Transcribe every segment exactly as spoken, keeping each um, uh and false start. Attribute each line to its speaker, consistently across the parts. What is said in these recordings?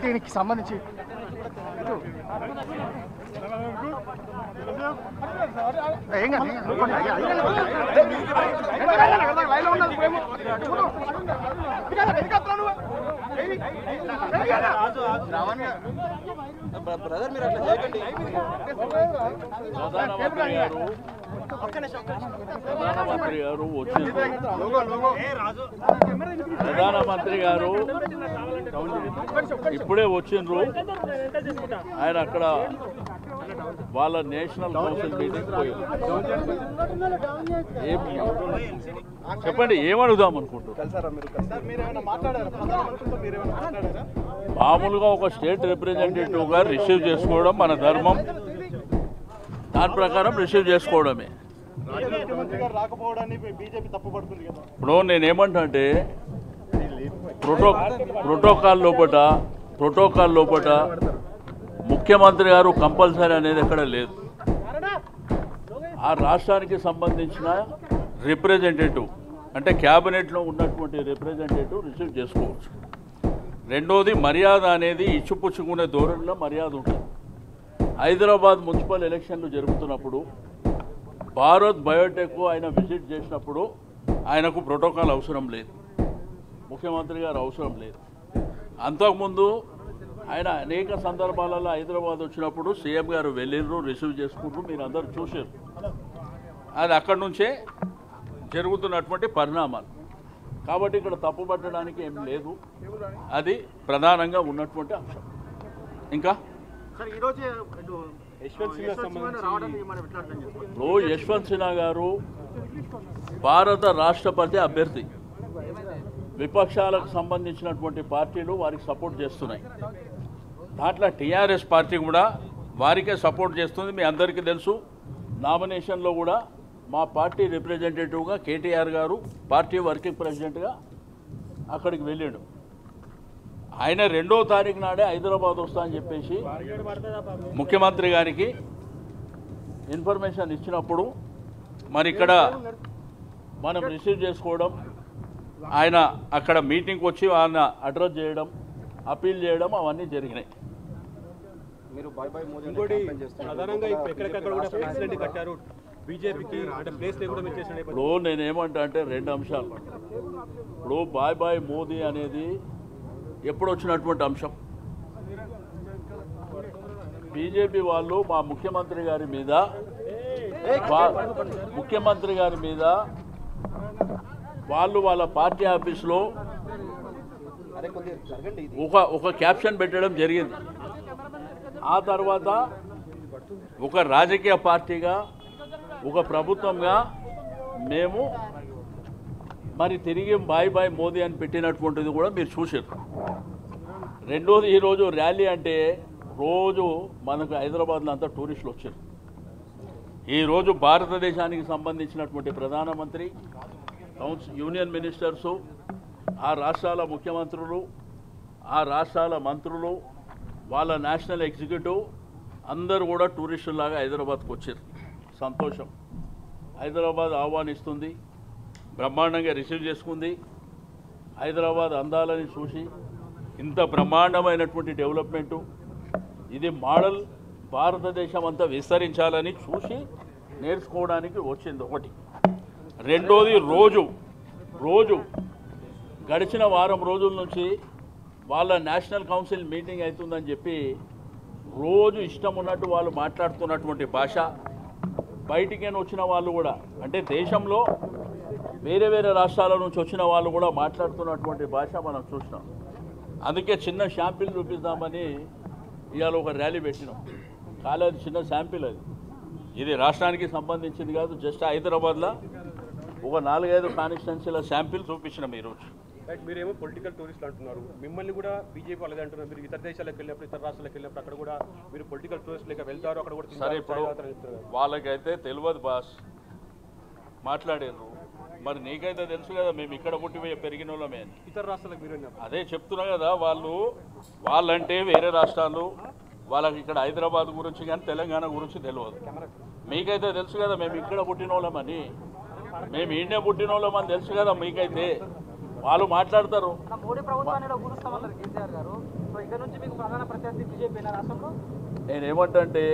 Speaker 1: మీటింగ్కి సంబంధించి ఏం కానీ
Speaker 2: బ్రదర్ మీరు అట్లా చేయకండి.
Speaker 3: ప్రధానమంత్రి గారు వచ్చి ప్రధానమంత్రి గారు ఇప్పుడే వచ్చిండ్రు. ఆయన అక్కడ వాళ్ళ నేషనల్ కౌన్సిల్ మీటింగ్ పోయి చెప్పండి ఏమడుగుదాం అనుకుంటున్నారు? మామూలుగా ఒక స్టేట్ రిప్రజెంటేటివ్గా రిసీవ్ చేసుకోవడం మన ధర్మం. దాని ప్రకారం రిసీవ్ చేసుకోవడమే. ఇప్పుడు నేనేమంటా అంటే ప్రోటో ప్రోటోకాల్ లోపల ప్రోటోకాల్ లోపల ముఖ్యమంత్రి గారు కంపల్సరీ అనేది ఎక్కడ లేదు. ఆ రాష్ట్రానికి సంబంధించిన రిప్రజెంటేటివ్ అంటే క్యాబినెట్లో ఉన్నటువంటి రిప్రజెంటేటివ్ రిసీవ్ చేసుకోవచ్చు. రెండోది మర్యాద అనేది ఇచ్చిపుచ్చుకునే ధోరణిలో మర్యాద ఉంటుంది. హైదరాబాద్ మున్సిపల్ ఎలక్షన్లు జరుగుతున్నప్పుడు భారత్ బయోటెక్ ఆయన విజిట్ చేసినప్పుడు ఆయనకు ప్రోటోకాల్ అవసరం లేదు, ముఖ్యమంత్రి గారు అవసరం లేదు. అంతకుముందు ఆయన అనేక సందర్భాలలో హైదరాబాద్ వచ్చినప్పుడు సీఎం గారు వెళ్ళిర్రు, రిసీవ్ చేసుకుంటారు, మీరు అందరూ చూసారు. అది అక్కడి నుంచే జరుగుతున్నటువంటి పరిణామాలు. కాబట్టి ఇక్కడ తప్పు పట్టడానికి ఏం లేదు. అది ప్రధానంగా ఉన్నటువంటి అంశం. ఇంకా ఓ యశ్వంత్ సిన్హా గారు భారత రాష్ట్రపతి అభ్యర్థి. విపక్షాలకు సంబంధించినటువంటి పార్టీలు వారికి సపోర్ట్ చేస్తున్నాయి. దాంట్లో టీఆర్ఎస్ పార్టీ కూడా వారికే సపోర్ట్ చేస్తుంది. మీ అందరికీ తెలుసు. నామినేషన్లో కూడా మా పార్టీ రిప్రజెంటేటివ్గా కేటీఆర్ గారు పార్టీ వర్కింగ్ ప్రెసిడెంట్గా అక్కడికి వెళ్ళాడు. ఆయన రెండో తారీఖు నాడే హైదరాబాద్ వస్తా అని చెప్పేసి ముఖ్యమంత్రి గారికి ఇన్ఫర్మేషన్ ఇచ్చినప్పుడు మరి ఇక్కడ మనం రిసీవ్ చేసుకోవడం, ఆయన అక్కడ మీటింగ్కి వచ్చి ఆయన అడ్రస్ చేయడం, అప్పీల్ చేయడం అవన్నీ జరిగినాయి. ఇప్పుడు నేనేమంటా అంటే రెండు అంశాలు. ఇప్పుడు బాయ్ బాయ్ మోదీ అనేది ఎప్పుడు వచ్చినటువంటి అంశం. బీజేపీ వాళ్ళు మా ముఖ్యమంత్రి గారి మీద ముఖ్యమంత్రి గారి మీద వాళ్ళు వాళ్ళ పార్టీ ఆఫీస్లో ఒక ఒక క్యాప్షన్ పెట్టడం జరిగింది. ఆ తర్వాత ఒక రాజకీయ పార్టీగా ఒక ప్రభుత్వంగా మేము మరి తిరిగి బాయ్ బాయ్ మోదీ అని పెట్టినటువంటిది కూడా మీరు చూసారు. రెండోది ఈరోజు ర్యాలీ అంటే రోజు మనకు హైదరాబాద్లో అంతా టూరిస్టులు వచ్చారు. ఈరోజు భారతదేశానికి సంబంధించినటువంటి ప్రధానమంత్రి, కౌన్సిల్ యూనియన్ మినిస్టర్సు, ఆ రాష్ట్రాల ముఖ్యమంత్రులు, ఆ రాష్ట్రాల మంత్రులు, వాళ్ళ నేషనల్ ఎగ్జిక్యూటివ్ అందరూ కూడా టూరిస్టులాగా హైదరాబాద్కు వచ్చారు. సంతోషం. హైదరాబాద్ ఆహ్వానిస్తుంది, బ్రహ్మాండంగా రిసీవ్ చేసుకుంది. హైదరాబాద్ అందాలని చూసి ఇంత బ్రహ్మాండమైనటువంటి డెవలప్మెంటు, ఇది మోడల్ భారతదేశం అంతా విస్తరించాలని చూసి నేర్చుకోవడానికి వచ్చింది ఒకటి. రెండోది రోజు రోజు గడిచిన వారం రోజుల నుంచి వాళ్ళ నేషనల్ కౌన్సిల్ మీటింగ్ అవుతుందని చెప్పి రోజు ఇష్టం ఉన్నట్టు వాళ్ళు మాట్లాడుతున్నటువంటి భాష, బయటికి వచ్చిన వాళ్ళు కూడా అంటే దేశంలో వేరే వేరే రాష్ట్రాల నుంచి వచ్చిన వాళ్ళు కూడా మాట్లాడుతున్నటువంటి భాష మనం చూసినాం. అందుకే చిన్న శాంపిల్ చూపిద్దామని ఇవాళ ఒక ర్యాలీ పెట్టినాం. కాలేదు చిన్న శాంపిల్ అది. ఇది రాష్ట్రానికి సంబంధించింది కాదు, జస్ట్ హైదరాబాద్లో ఒక నాలుగైదు కాన్స్టిట్యున్సీల శాంపిల్ చూపించినాం ఈరోజు.
Speaker 2: రైట్, మీరేమో పొలిటికల్ టూరిస్టులు అంటున్నారు, మిమ్మల్ని కూడా బీజేపీ వాళ్ళదే అంటున్నారు. మీరు ఇతర దేశాలకు వెళ్ళినప్పుడు, ఇతర రాష్ట్రాలకు వెళ్ళినప్పుడు అక్కడ కూడా మీరు పొలిటికల్ టూరిస్ట్ లేక వెళ్తారు, అక్కడ కూడా
Speaker 3: సరే. ఇప్పుడు వాళ్ళకైతే తెలియదు బాస్, మాట్లాడారు. మరి నీకైతే తెలుసు కదా మేము ఇక్కడ పుట్టి పెరిగిన వాళ్ళమే అని.
Speaker 2: ఇతర రాష్ట్రాలకు మీరు
Speaker 3: అదే చెప్తున్నా కదా, వాళ్ళు వాళ్ళంటే వేరే రాష్ట్రాలు, వాళ్ళకి ఇక్కడ హైదరాబాద్ గురించి కానీ తెలంగాణ గురించి తెలియదు. మీకైతే తెలుసు కదా మేము ఇక్కడ పుట్టిన వాళ్ళమని, మేము ఈయనే పుట్టిన వాళ్ళమని తెలుసు కదా మీకైతే. వాళ్ళు మాట్లాడతారు. నేనేమంటే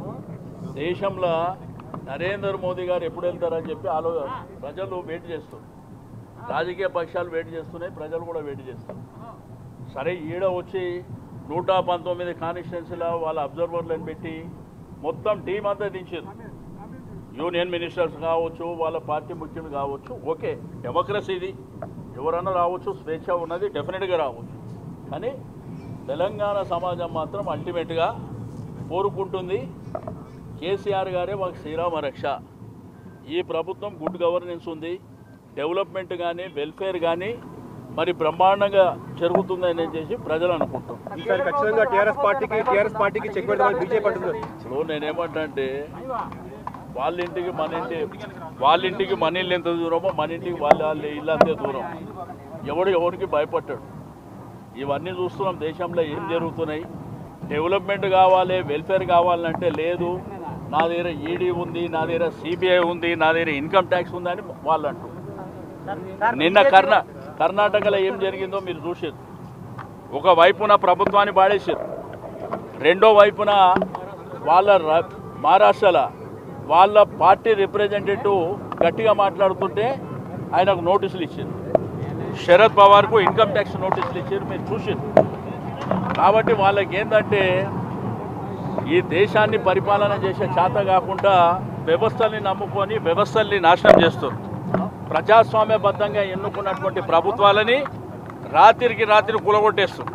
Speaker 3: దేశంలో నరేంద్ర మోదీ గారు ఎప్పుడు వెళ్తారని చెప్పి ఆలో ప్రజలు వెయిట్ చేస్తారు, రాజకీయ పక్షాలు వెయిట్ చేస్తున్నాయి, ప్రజలు కూడా వెయిట్ చేస్తారు. సరే ఈడ వచ్చి నూట పంతొమ్మిది కాన్స్టిట్యున్సీలో వాళ్ళ అబ్జర్వర్లను పెట్టి మొత్తం టీం అంతా దించారు. యూనియన్ మినిస్టర్స్ కావచ్చు, వాళ్ళ పార్టీ ముఖ్యులు కావచ్చు, ఓకే డెమోక్రసీ ఇది, ఎవరన్నా రావచ్చు, స్వేచ్ఛ ఉన్నది, డెఫినెట్గా రావచ్చు. కానీ తెలంగాణ సమాజం మాత్రం అల్టిమేట్గా కోరుకుంటుంది కేసీఆర్ గారే మాకు శ్రీరామ రక్ష. ఈ ప్రభుత్వం గుడ్ గవర్నెన్స్ ఉంది, డెవలప్మెంట్ కానీ వెల్ఫేర్ కానీ మరి బ్రహ్మాండంగా జరుగుతుందని చేసి ప్రజలు అనుకుంటాం.
Speaker 2: ఈసారి ఖచ్చితంగా టీఆర్ఎస్ పార్టీకి టీఆర్ఎస్ పార్టీకి చెక్ పెడతామని బీజేపీ అంటుంది.
Speaker 3: ఇప్పుడు నేనేమంటే వాళ్ళ ఇంటికి మన ఇంటి వాళ్ళ ఇంటికి మన ఇల్లు ఎంత దూరమో మన ఇంటికి వాళ్ళ వాళ్ళ ఇల్లు అంతే దూరం. ఎవడు ఎవరికి భయపడ్డాడు. ఇవన్నీ చూస్తున్నాం దేశంలో ఏం జరుగుతున్నాయి. డెవలప్మెంట్ కావాలి, వెల్ఫేర్ కావాలంటే లేదు, నా దగ్గర ఈడీ ఉంది, నా దగ్గర సిబిఐ ఉంది, నా దగ్గర ఇన్కమ్ ట్యాక్స్ ఉందని వాళ్ళు అంటారు. నిన్న కర్ణా కర్ణాటకలో ఏం జరిగిందో మీరు చూసారు. ఒక వైపున ప్రభుత్వాన్ని పాడేసారు, రెండో వైపున వాళ్ళ మహారాష్ట్రలో వాళ్ళ పార్టీ రిప్రజెంటేటివ్ గట్టిగా మాట్లాడుతుంటే ఆయనకు నోటీసులు ఇచ్చారు. శరద్ పవార్కు ఇన్కమ్ ట్యాక్స్ నోటీసులు ఇచ్చారు, మీరు చూసారు. కాబట్టి వాళ్ళకి ఏంటంటే ఈ దేశాన్ని పరిపాలన చేసే చేత కాకుండా వ్యవస్థల్ని నమ్ముకొని వ్యవస్థల్ని నాశనం చేస్తారు. ప్రజాస్వామ్యబద్ధంగా ఎన్నుకున్నటువంటి ప్రభుత్వాలని రాత్రికి రాత్రి కూలగొట్టేస్తారు.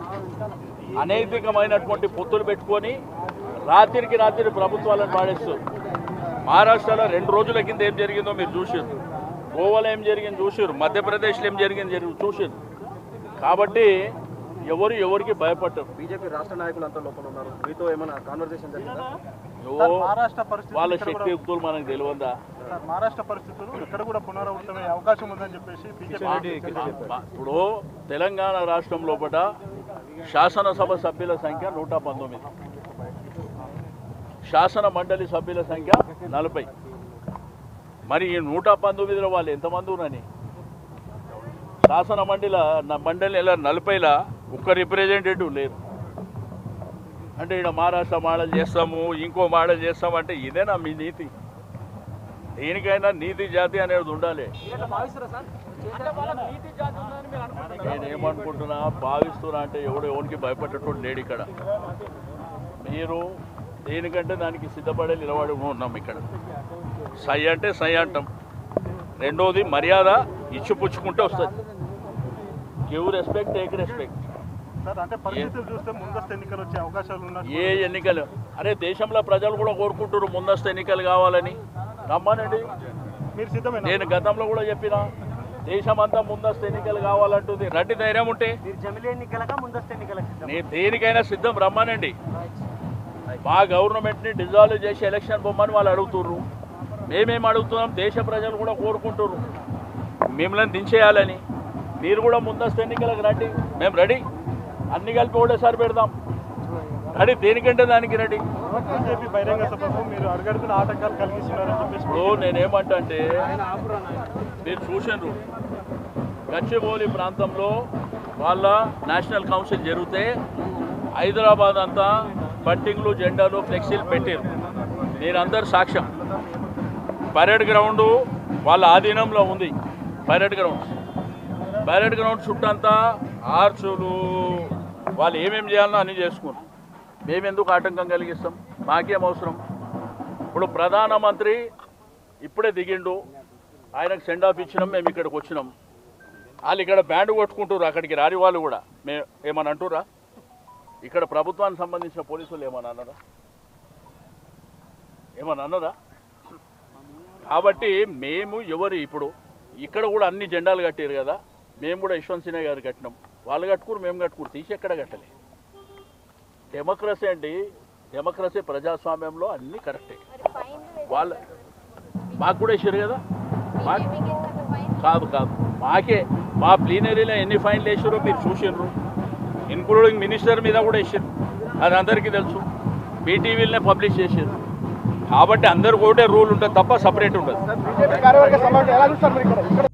Speaker 3: అనైతికమైనటువంటి పొత్తులు పెట్టుకొని రాత్రికి రాత్రి ప్రభుత్వాలను పాడేస్తారు. మహారాష్ట్రలో రెండు రోజుల కింద ఏం జరిగిందో మీరు చూసారు, గోవాలో ఏం జరిగింది చూసారు, మధ్యప్రదేశ్లో ఏం జరిగింది చూసారు. కాబట్టి ఎవరు ఎవరికి భయపడ్డారు.
Speaker 2: బీజేపీ రాష్ట్ర నాయకులు అంతా లోపల ఉన్నారు, మీతో ఏమైనా కాన్వర్సేషన్ జరిగిందా?
Speaker 3: వాళ్ళ శక్తియుక్తులు మనకు తెలియదా?
Speaker 1: మహారాష్ట్ర పరిస్థితులు ఇక్కడ కూడా పునరావృతమయ్యే అవకాశం ఉందని చెప్పేసి
Speaker 3: ఇప్పుడు తెలంగాణ రాష్ట్రం లోపల శాసనసభ సభ్యుల సంఖ్య నూట పంతొమ్మిది, శాసన మండలి సభ్యుల సంఖ్య నలభై. మరి ఈ నూట పంతొమ్మిదిలో వాళ్ళు ఎంతమంది ఉన్నారని శాసన మండలి మండలి నలభైలా ఒక్క రిప్రజెంటేటివ్ లేరు. అంటే ఇక్కడ మహారాష్ట్ర మోడల్ చేస్తాము, ఇంకో మోడల్ చేస్తాము అంటే ఇదేనా మీ నీతి? దేనికైనా నీతి జాతి అనేది ఉండాలి. నేనేమనుకుంటున్నా, భావిస్తున్నా అంటే ఎవడు ఎవరికి భయపడేటోడు లేడు ఇక్కడ. మీరు దేనికంటే దానికి సిద్ధపడే నిలబడి ఉన్నాం ఇక్కడ. సై అంటే సై అంటాం. రెండోది మర్యాద ఇచ్చిపుచ్చుకుంటే వస్తుంది. Give respect, take respect. ఏ ఎన్నికలు అరే దేశంలో ప్రజలు కూడా కోరుకుంటారు ముందస్తు ఎన్నికలు కావాలని. రమ్మనండి, నేను గతంలో కూడా చెప్పిన దేశం అంతా ముందస్తు ఎన్నికలు కావాలంటుంది. రండి, ధైర్యం ఉంటే నేను దేనికైనా సిద్ధం, రమ్మనండి. మా గవర్నమెంట్ని డిజాల్వ్ చేసి ఎలక్షన్ పొమ్మని వాళ్ళు అడుగుతుర్రు. మేమేం అడుగుతున్నాం, దేశ ప్రజలు కూడా కోరుకుంటున్నారు మిమ్మల్ని దించేయాలని. మీరు కూడా ముందస్తు ఎన్నికలకు రండి, మేము రెడీ. అన్ని కలిపి ఒకటేసారి పెడదాం. రెడీ, దేనికంటే దానికి రెడీ. ఇప్పుడు నేనేమంటా అంటే మీరు చూసినారు గచ్చిబౌలి ప్రాంతంలో వాళ్ళ నేషనల్ కౌన్సిల్ జరిగితే హైదరాబాద్ అంతా బంటింగ్లు, జెండాలు, ఫ్లెక్సీలు పెట్టారు. మీరందరూ సాక్ష్యం. పరేడ్ గ్రౌండు వాళ్ళ ఆధీనంలో ఉంది. పరేడ్ గ్రౌండ్ పరేడ్ గ్రౌండ్ చుట్టంతా ఆర్చులు వాళ్ళు ఏమేమి చేయాలనో అన్నీ చేసుకున్నాం. మేమెందుకు ఆటంకం కలిగిస్తాం? మాకేం అవసరం? ఇప్పుడు ప్రధానమంత్రి ఇప్పుడే దిగిండు, ఆయనకు సెండ్ ఆఫ్ ఇచ్చినాం, మేము ఇక్కడికి వచ్చినాం. వాళ్ళు ఇక్కడ బ్యాండ్ కొట్టుకుంటారు, అక్కడికి రాని వాళ్ళు కూడా మే ఏమని అంటురా? ఇక్కడ ప్రభుత్వానికి సంబంధించిన పోలీసులు ఏమని అన్నారా? ఏమని అన్నారా? కాబట్టి మేము ఎవరు ఇప్పుడు ఇక్కడ కూడా అన్ని జెండాలు కట్టారు కదా, మేము కూడా యశ్వంత్ సిన్హా గారు కట్టినాం. వాళ్ళు కట్టుకురు, మేము కట్టుకురు, తీసి ఎక్కడ కట్టలే. డెమోక్రసీ అండి, డెమోక్రసీ ప్రజాస్వామ్యంలో అన్నీ కరెక్టే. వాళ్ళ మాకు కూడా వేసారు కదా, మాకు కాదు కాదు మాకే మా ప్లీనరీలో ఎన్ని ఫైన్లు వేసారో మీరు చూసిర్రు. ఇన్క్లూడింగ్ మినిస్టర్ మీద కూడా వేసారు, అది అందరికీ తెలుసు. బీటీవీలనే పబ్లిష్ చేసారు. కాబట్టి అందరికి ఒకటే రూల్ ఉంటుంది తప్ప సపరేట్ ఉండదు.